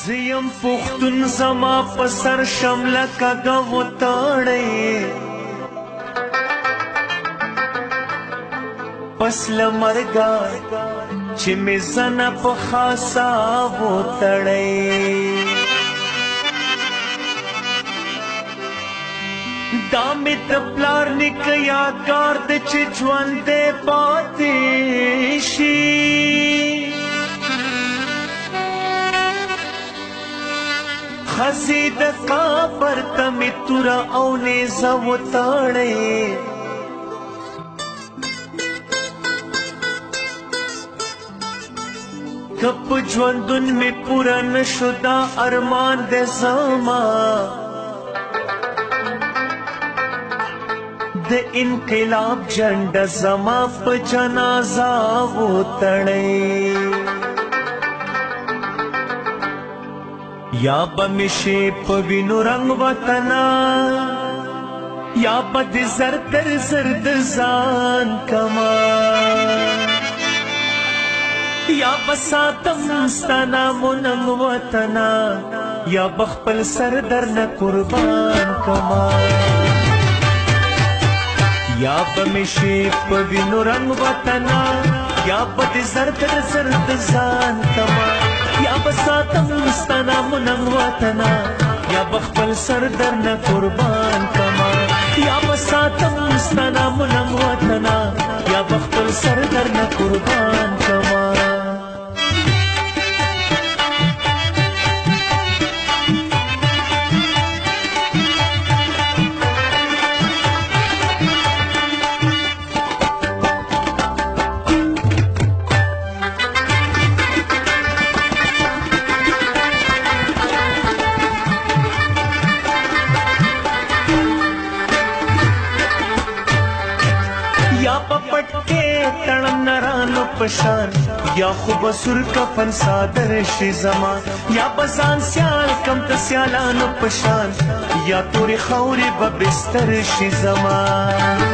زیم پختون زما پسر شمله کگا و تاڑے پس لمرگا چی می زن پخاسا و تڑے دامی تپلار نک یادگار د چی جوان دے پاتے شی خزید کابر تمی تورا او نیزا و تاڑے کپ جوندن میں پورا نشدہ ارمان دے زما د انقلاب جنڈ زما پ جنازہ و تڑے یا بمشی پوینو رنگ وطنا یا بد زردر زرد زان کما یا بساتم ستانا مننگ وطنا یا بخپل سردر ن قربان کما یا بمشی پوینو رنگ وطنا یا بد زردر زرد زان کما یا بساتم ستانا مننگ وطنا یا بخپل سردر ن قربان کما یا بساتم ستانا مننگ وطنا یا بخپل سردر ن قربان کما یا پپٹ کے تڑن نرانو پشان یا خوب سر کفن صادر شی زمان یا بزان سیال کم تسیالانو پشان یا توری خوری ببستر شی زمان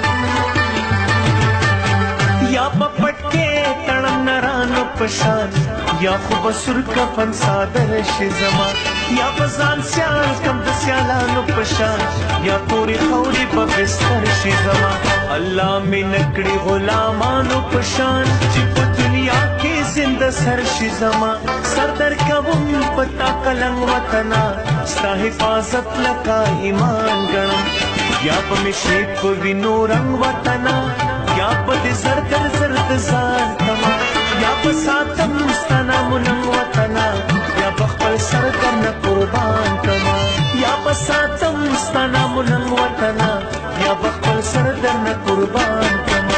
یا پپٹ کے تڑن نرانو پشان یا خوب سر کفن صادر شی زمان یا بزان سیال کم تسیالانو پشان یا توری خوری ببستر شی زمان اللہ میں نکڑی غلامانو پشان چی پا دنیا کے زندہ سر شی زمان سردر کبم پتا کلنگ وطنا ستا حفاظت لکا ایمان گرم یا پا مشیب پا وینو رنگ وطنا یا پا دی زردر زرد زان کما یا پا ساتم ستانا مننگ وطنا یا بخپل سردر ن قربان کما یا پا ساتم ستانا مننگ وطنا یا بخپل سردر ن قربان کما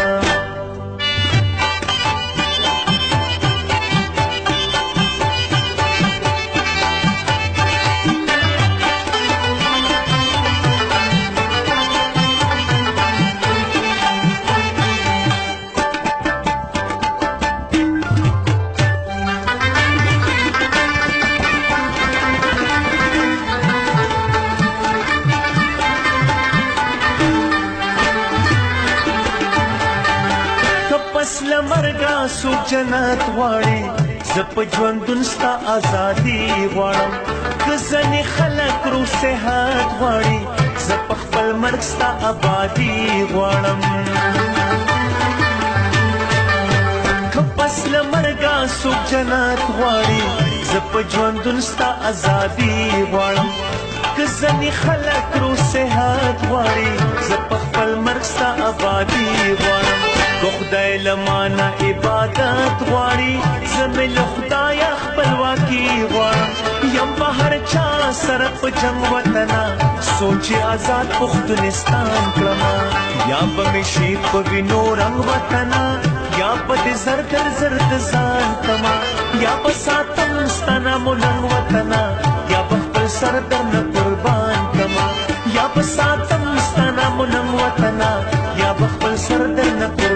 لمرگا سو جنت واڑی زپ جوندن ستا آزادی واڑم کزنی خلق رو صحت واڑی زپ خپل مرگ ستا آبادی واڑم کپس لمرگا سو جنت واڑی زپ جوندن ستا آزادی واڑم کزنی خلق رو صحت واڑی زپ خپل مرگ ستا آبادی واڑم خدای لمانا عبادت غواړي زمي له خدایا خپلواکي غواړم یم په هر چا سره په جنګ وطنا سوچي آزاد پښتونستان کړم یا به مې شي په وینو رنګ وطنا یا به دې زردر زرد ځان کما یا به ساتم ستانه مننګ وطنا یا به خپل سردر نه قربان کما یا به ساتم ستانه مننګ وطنا یا به خپل سردر نه